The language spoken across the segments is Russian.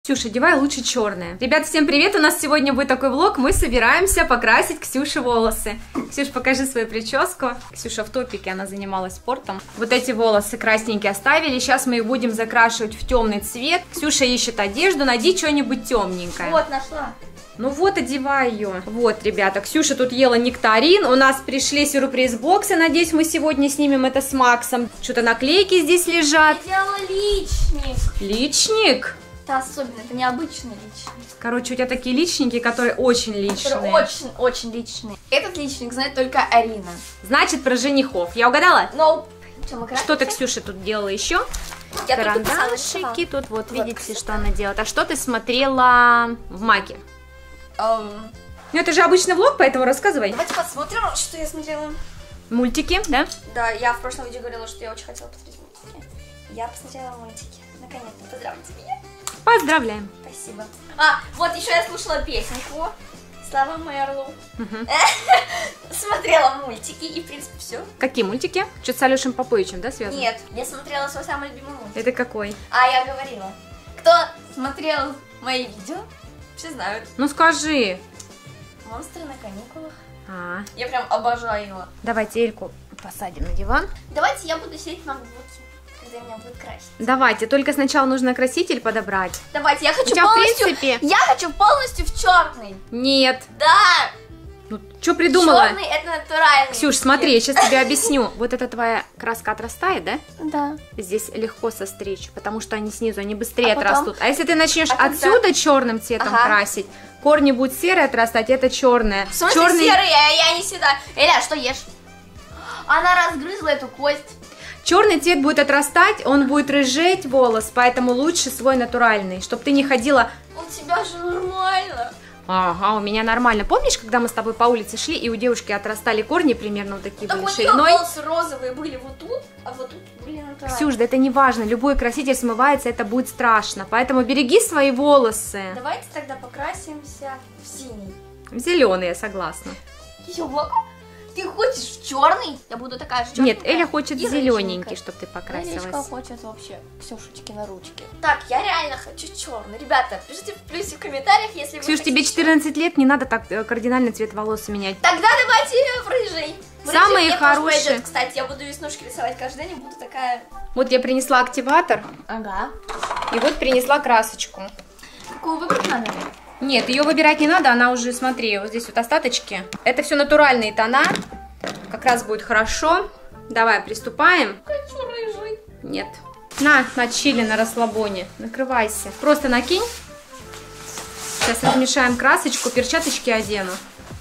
Ксюша, одевай лучше черное. Ребят, всем привет! У нас сегодня будет такой влог. Мы собираемся покрасить Ксюше волосы. Ксюш, покажи свою прическу. Ксюша в топике, она занималась спортом. Вот эти волосы красненькие оставили. Сейчас мы их будем закрашивать в темный цвет. Ксюша ищет одежду. Найди что-нибудь темненькое. Вот, нашла. Ну вот, одевай ее. Вот, ребята, Ксюша тут ела нектарин. У нас пришли сюрприз-боксы. Надеюсь, мы сегодня снимем это с Максом. Что-то наклейки здесь лежат. Я делала личник. Личник? Это особенно, это необычный личник. Короче, у тебя такие личники, которые очень личные. Которые очень-очень личные. Этот личник знает только Арина. Значит, про женихов. Я угадала? Но... Что ты, Ксюша, тут делала еще? Я карандашики. Тут вот видите, что она делает. А что ты смотрела в Маке? Ну, это же обычный влог, поэтому рассказывай. Давайте посмотрим, что я смотрела. Мультики, да? Да, я в прошлом видео говорила, что я очень хотела посмотреть мультики. Я посмотрела мультики. Наконец-то. Поздравьте меня. Поздравляем. Спасибо. Вот еще я слушала песенку. Слава Мэрлу. Смотрела мультики и, в принципе, все. Какие мультики? Что-то с Алешей Поповичем, да, связано? Нет, я смотрела свой самый любимый мультик. Это какой? Я говорила. Кто смотрел мои видео, все знают. Ну скажи. Монстры на каникулах. Я прям обожаю его. Давайте Эльку посадим на диван. Давайте я буду сидеть в макбуке, когда меня будет красить. Давайте, только сначала нужно краситель подобрать. Давайте, я хочу У тебя, полностью... в принципе... Я хочу полностью в черный. Нет. Да. Ну, что придумала? Черный это натуральный. Ксюш, смотри, я сейчас тебе объясню. Вот эта твоя краска отрастает, да? Да. Здесь легко состричь, потому что они снизу, они быстрее потом? отрастут. А если ты начнешь отсюда черным цветом красить, корни будут серые отрастать, это черное. В смысле серые? Я не сюда. Эля, что ешь? Она разгрызла эту кость. Черный цвет будет отрастать, он будет рыжеть волос, поэтому лучше свой натуральный, чтобы ты не ходила... У тебя же нормально. Ага, у меня нормально. Помнишь, когда мы с тобой по улице шли, и у девушки отрастали корни примерно вот такие были шириной? Волосы розовые были вот тут, а вот тут были натуральные. Ксюш, да это не важно, любой краситель смывается, это будет страшно, поэтому береги свои волосы. Давайте тогда покрасимся в синий. В зеленый, я согласна. Ты хочешь в черный? Я буду такая же черная. Нет, Эля хочет зелененький, чтобы ты покрасилась. Ирочка хочет вообще Ксюшечки на ручки. Так, я реально хочу черный. Ребята, пишите в плюсе в комментариях, если вы Ксюш, хотите... тебе 14 лет, не надо так кардинально цвет волос менять. Тогда давайте в рыжий. Самые мне хорошие. Пойдет, кстати, я буду веснушки рисовать каждый день и буду такая... Вот я принесла активатор. Ага. И вот принесла красочку. Какую выбрать надо? Нет, ее выбирать не надо, она уже, смотри, вот здесь вот остаточки. Это все натуральные тона. Как раз будет хорошо. Давай, приступаем. Хочу рыжий. Нет. На чили, на расслабоне. Накрывайся. Просто накинь. Сейчас размешаем красочку, перчаточки одену.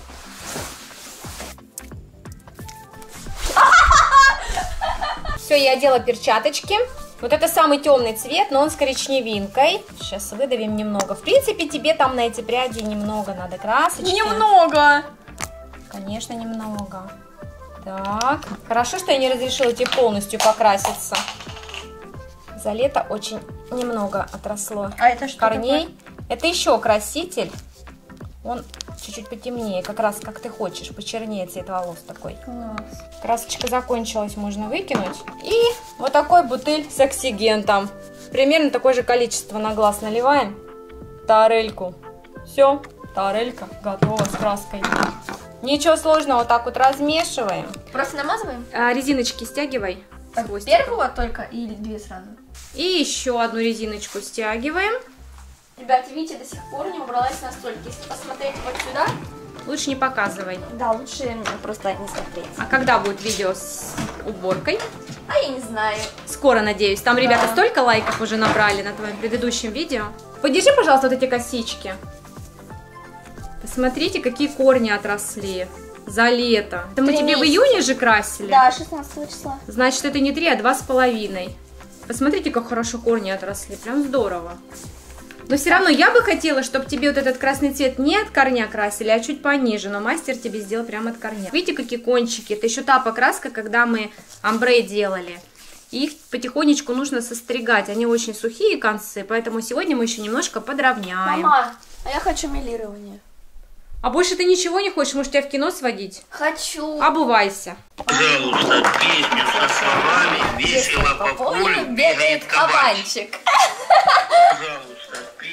Все, я одела перчаточки. Вот это самый темный цвет, но он с коричневинкой. Сейчас выдавим немного. В принципе, тебе там на эти пряди немного надо красочки. Немного. Конечно, немного. Так, хорошо, что я не разрешила тебе полностью покраситься. За лето очень немного отросло Это что корней. такое? Это еще краситель. Он чуть-чуть потемнее, как раз как ты хочешь, почернее цвет волос такой. Красочка закончилась, можно выкинуть. И вот такой бутыль с оксигентом. Примерно такое же количество на глаз наливаем. Тарельку. Все, тарелька готова с краской. Ничего сложного, вот так вот размешиваем. Просто намазываем? Резиночки стягивай. Первого только или две сразу? И еще одну резиночку стягиваем. Ребята, видите, до сих пор не убралась на столик. Если посмотреть вот сюда... Лучше не показывай. Да, лучше просто не смотреть. А когда будет видео с уборкой? Я не знаю. Скоро, надеюсь. Там ребята столько лайков уже набрали на твоем предыдущем видео. Подержи, пожалуйста, вот эти косички. Посмотрите, какие корни отросли за лето. Это мы тебе в июне же красили? Да, 16 числа. Значит, это не 3, а 2,5. Посмотрите, как хорошо корни отросли. Прям здорово. Но все равно я бы хотела, чтобы тебе вот этот красный цвет не от корня красили, а чуть пониже. Но мастер тебе сделал прямо от корня. Видите, какие кончики? Это еще та покраска, когда мы амбре делали. Их потихонечку нужно состригать. Они очень сухие концы, поэтому сегодня мы еще немножко подровняем. Мама, а я хочу мелирование. А больше ты ничего не хочешь? Может, тебя в кино сводить? Хочу. Обувайся. Пожалуйста, песню со словами «Весело по полю бегает кабанчик». Пожалуйста, песню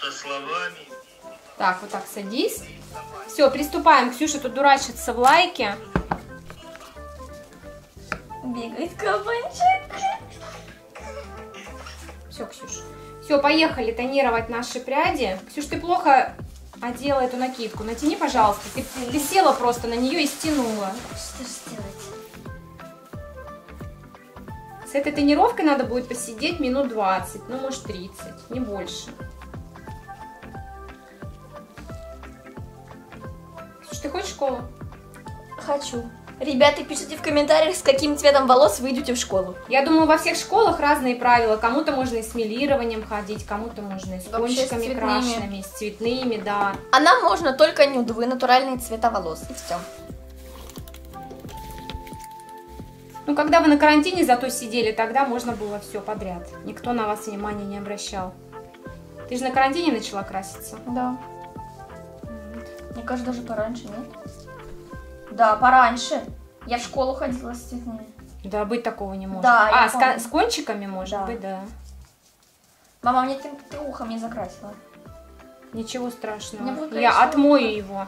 со словами. Так, вот так садись. Все, приступаем. Ксюша тут дурачится в лайке. Бегает кабанчик. Все, Ксюш. Все, поехали тонировать наши пряди. Ксюш, ты плохо одела эту накидку. Натяни, пожалуйста. Ты села просто на нее и стянула. Что же сделать? С этой тонировкой надо будет посидеть минут 20, ну, может, 30, не больше. Ксюш, ты хочешь в школу? Хочу. Ребята, пишите в комментариях, с каким цветом волос вы идете в школу. Я думаю, во всех школах разные правила. Кому-то можно и с мелированием ходить, кому-то можно и с кончиками крашенными, с цветными, да. А нам можно только нюдовые, натуральные цвета волос, и все. Ну, когда вы на карантине зато сидели, тогда можно было все подряд. Никто на вас внимания не обращал. Ты же на карантине начала краситься? Да. Мне кажется, даже пораньше, нет? Да, пораньше. Я в школу ходила с цветными. Да, быть такого не может. Да, я а, помню. с кончиками, может Да. быть, да. Мама, мне ты ухо мне закрасила. Ничего страшного. Мне будет Я красиво. отмою его.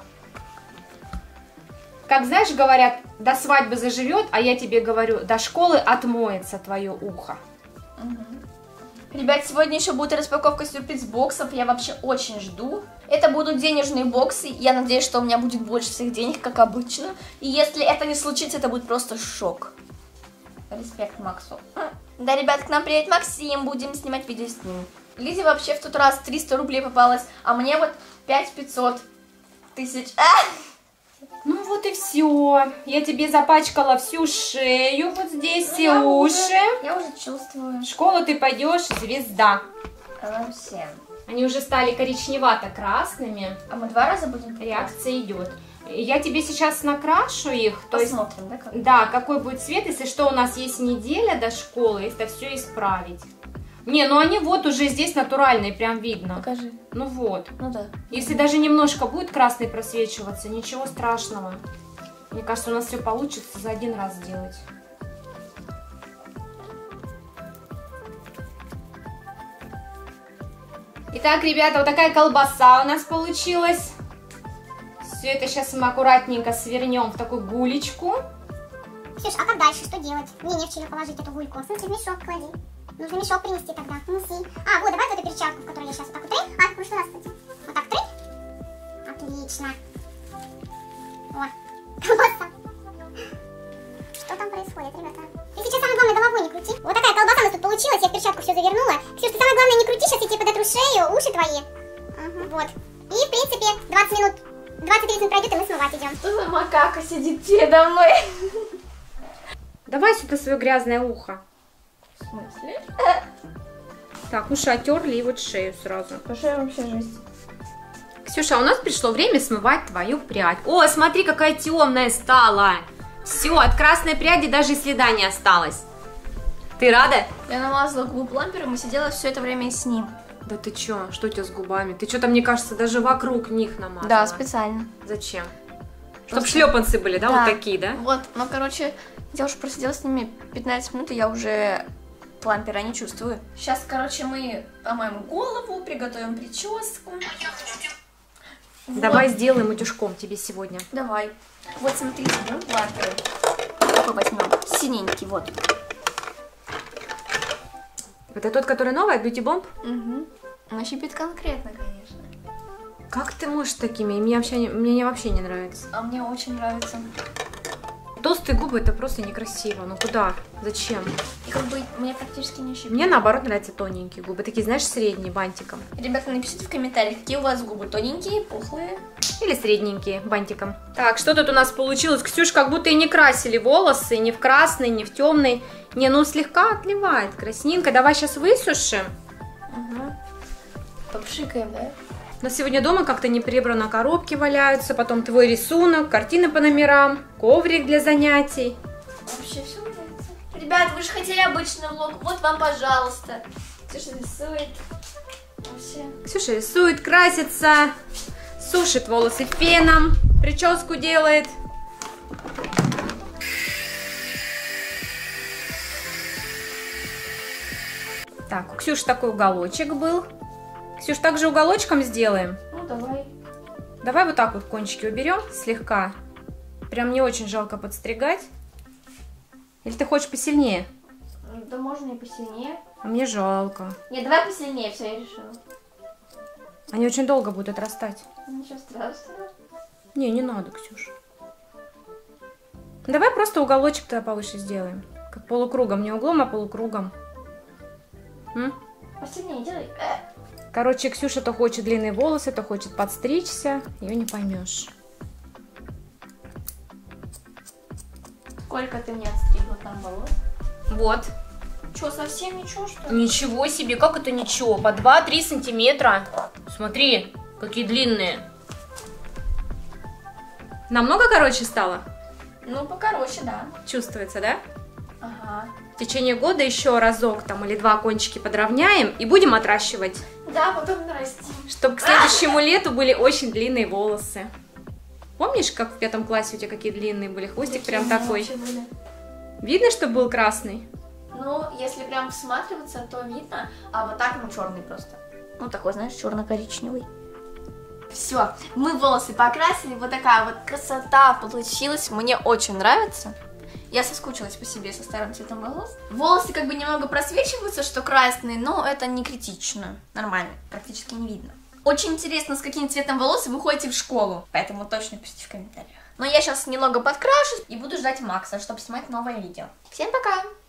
Как, знаешь, говорят, до свадьбы заживет, а я тебе говорю, до школы отмоется твое ухо. Ребят, сегодня еще будет распаковка сюрприз-боксов. Я вообще очень жду. Это будут денежные боксы. Я надеюсь, что у меня будет больше всех денег, как обычно. И если это не случится, это будет просто шок. Респект Максу. Да, ребят, к нам приедет Максим. Будем снимать видео с ним. Лизе вообще в тот раз 300 рублей попалось, а мне вот 5500 тысяч. Ну вот и все. Я тебе запачкала всю шею, вот здесь все я уши. Я уже чувствую. В школу ты пойдешь звезда. Всем. Они уже стали коричневато-красными. А мы 2 раза будем? Реакция идет. Я тебе сейчас накрашу их. Посмотрим, да, как? Да, какой будет цвет, если что, у нас есть неделя до школы, это все исправить. Не, ну они вот уже здесь натуральные, прям видно. Покажи. Ну вот. Ну да. Если даже немножко будет красный просвечиваться, ничего страшного. Мне кажется, у нас все получится за один раз сделать. Итак, ребята, вот такая колбаса у нас получилась. Все это сейчас мы аккуратненько свернем в такую гулечку. Ксюш, а как дальше? Что делать? Мне не в чью положить эту гульку. В смысле, в мешок клади. Нужно мешок принести тогда. Неси. А, вот, давай вот эту перчатку, в которой я сейчас вот так вот тры. А, ну что у нас, кстати? Вот так тры. Отлично. О, колбаса. Что там происходит, ребята? Ты сейчас самое главное головой не крути. Вот такая колбаса у нас тут получилась. Я в перчатку все завернула. Ксюш, ты самое главное не крути. Сейчас я тебе подотру шею, уши твои. Вот. И, в принципе, 20 минут, 20-30 минут пройдет, и мы смывать идем. Что за макака сидит передо мной? Давай сюда свое грязное ухо. В смысле? Так, уши оттерли и вот шею сразу. Пошли вообще жесть. Ксюша, у нас пришло время смывать твою прядь. О, смотри, какая темная стала. Все, от красной пряди даже и следа не осталось. Ты рада? Я намазала губы плампером и сидела все это время с ним. Да ты чё? Что у тебя с губами? Ты что-то, мне кажется, даже вокруг них намазала. Да, специально. Зачем? Чтоб шлепанцы были, да? Вот такие, да? Вот, ну, короче, я уже просидела с ними 15 минут, и я уже плампера не чувствую. Сейчас, короче, мы помоем голову, приготовим прическу. Давай Вот. сделаем утюжком тебе сегодня. Давай. Вот, смотрите, берем пламперы. Такой возьмем, синенький, вот. Это тот, который новый, от Beauty Bomb? Угу. Он щипит конкретно, конечно. Как ты можешь такими? Мне вообще не нравится. А мне очень нравится. Толстые губы это просто некрасиво. Ну куда? Зачем? И как бы мне практически не щипит. Мне наоборот нравятся тоненькие губы. Такие, знаешь, средние, бантиком. Ребята, напишите в комментариях, какие у вас губы, тоненькие, пухлые. Или средненькие, бантиком. Так, что тут у нас получилось? Ксюш, как будто и не красили волосы, ни в красный, ни в темный. Не, ну слегка отливает краснинка. Давай сейчас высушим. Угу. Попшикаем, да? Но сегодня дома как-то не прибрано, коробки валяются, потом твой рисунок, картины по номерам, коврик для занятий. Вообще все нравится. Ребят, вы же хотели обычный влог, вот вам, пожалуйста. Ксюша рисует. Вообще. Ксюша рисует, красится, сушит волосы феном, прическу делает. Так, у Ксюши такой уголочек был. Ксюш, так же уголочком сделаем. Ну, давай. Давай вот так вот кончики уберем слегка. Прям не очень жалко подстригать. Или ты хочешь посильнее? Да можно и посильнее. А мне жалко. Нет, давай посильнее, все, я решила. Они очень долго будут отрастать. Ничего страшного. Не надо, Ксюш. Давай просто уголочек тогда повыше сделаем. Как полукругом. Не углом, а полукругом. Посильнее делай. Короче, Ксюша то хочет длинные волосы, то хочет подстричься. Ее не поймешь. Сколько ты мне отстригла там волос? Вот. Что, совсем ничего, что ли? Ничего себе, как это ничего? По 2-3 сантиметра. Смотри, какие длинные. Намного короче стало? Ну, покороче, да. Чувствуется, да? Ага. В течение года еще разок там или 2 кончики подровняем и будем отращивать. Да, потом нарастим. Чтобы к следующему лету были очень длинные волосы. Помнишь, как в 5 классе у тебя какие длинные были? Хвостик прям такой. Видно, что был красный? Ну, если прям всматриваться, то видно. А вот так, ну, черный просто. Ну, такой, знаешь, черно-коричневый. Все, мы волосы покрасили. Вот такая вот красота получилась. Мне очень нравится. Я соскучилась по себе со старым цветом волос. Волосы как бы немного просвечиваются, что красные, но это не критично. Нормально, практически не видно. Очень интересно, с каким цветом волос вы ходите в школу. Поэтому точно пишите в комментариях. Но я сейчас немного подкрашусь и буду ждать Макса, чтобы снимать новое видео. Всем пока!